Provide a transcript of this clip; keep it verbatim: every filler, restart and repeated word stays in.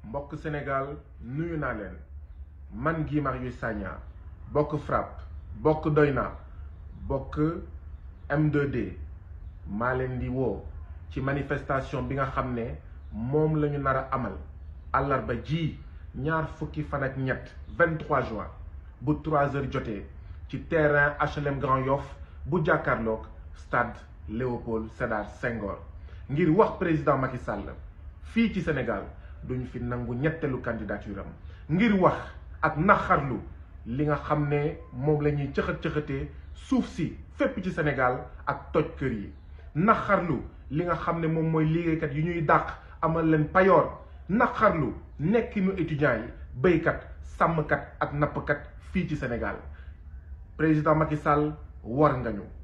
mbokk Sénégal nuyu naa leen man Guy Marius Sagna bokk FRAPP bokk Doyna bokk M deux D maa leen di woo ci manifestation bi nga xam ne moom la ñu nar a amal àllarba ji ñaar fukki fan ak ñett vingt-trois juin bu trois heures jotee ci terrain H L M Grand Yoff bu jàkkaarloog stade Léopold Sédar Senghor ngir wax président Macky Sall fii ci Sénégal duñ fi nangu ñetteelu candidature am ngir wax ak naxarlu li nga xam ne moom la ñuy cëxat cëxatee suuf si fépp ci Sénégal ak toj kër yi naxarlu li nga xam ne moom mooy liggéeykat yi ñuy dàq amal leen payoor naxarlu nekkinu étudiants yi béykat sàmmkat ak nappkat fii ci Sénégal président Macky Sall war nga ñu